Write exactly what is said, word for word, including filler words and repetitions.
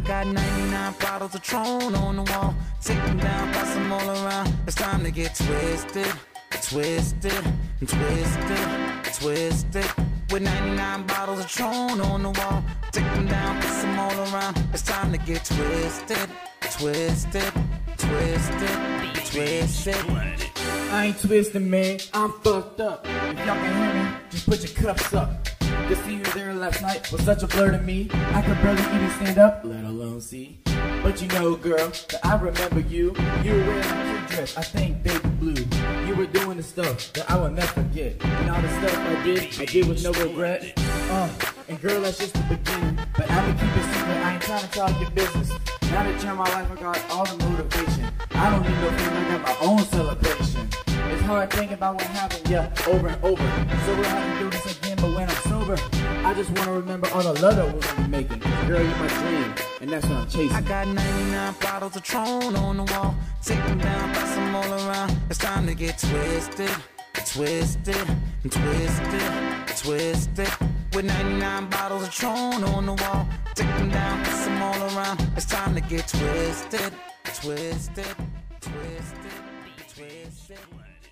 got ninety-nine bottles of Tron on the wall. Take them down, pass them all around. It's time to get twisted, twisted, and twisted, twisted. With ninety-nine bottles of Tron on the wall. Take them down, pass them all around. It's time to get twisted, twisted, twisted, twisted. I ain't twisted, man, I'm fucked up. If y'all can hear me, just put your cups up. To see you there last night was such a blur to me. I could barely even stand up, let alone see. But you know, girl, that I remember you. You were wearing a cute dress, I think baby blue. You were doing the stuff that I will never forget. And all the stuff I did, I did with no regret. Uh, and girl, that's just the beginning. But I'ma keep it secret, I ain't trying to talk your business. Now that you're in my life, I got all the motivation. I don't need no feeling, I got my own celebration. It's hard thinking about what happened, yeah, over and over. So we'll have to do this again, but when I'm sober, I just want to remember all the love that we're gonna be making. Girl, you're my dream, and that's what I'm chasing. I got ninety-nine bottles of Tron on the wall. Take them down, pass them all around. It's time to get twisted, twisted, and twisted, twisted. With ninety-nine bottles of Tron on the wall. Take them down, pass them all around. It's time to get twisted, twisted, twisted, twisted.